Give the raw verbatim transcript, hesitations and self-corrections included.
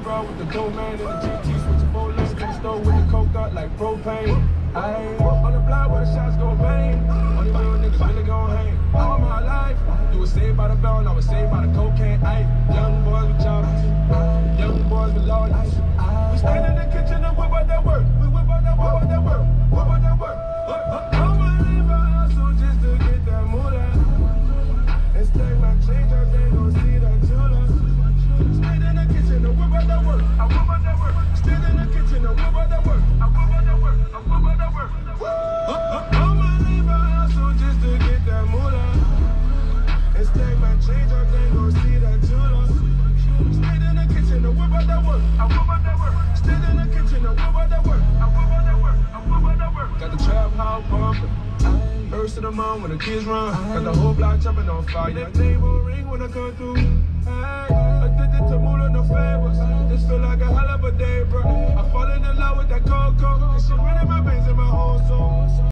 bro with the dope man and the G T switching four lanes to the store with the coke up like propane. Ayy, on the block where the shots go bang. Only real niggas really gon' hang. All my life, you was saved by the bell and I was saved by the cocaine. Ayy, young boys with jobs, young boys with lawyers. We stand in the kitchen and whip out that work. We whip out that work, whip out that work, whip out that work. I'ma leave a hustle just to get that moolah. And stack my change up, they gon' see that jeweler. Stand in the kitchen and whip out that work. I whip out that work. Stand in the kitchen and whip out that work. I whip out that work. I whip out that work. I'ma leave a hustle just to get that moolah. And stack my change up, they gon' see that jeweler. Stand in the kitchen and whip out that work. I whip out that work. Stand in the kitchen and whip out that work. I whip out that work. I whip out that work. Got the trap house bumping. First of the month when the kids run. Got the whole block jumping on fire. That name will ring when I come through. Ay.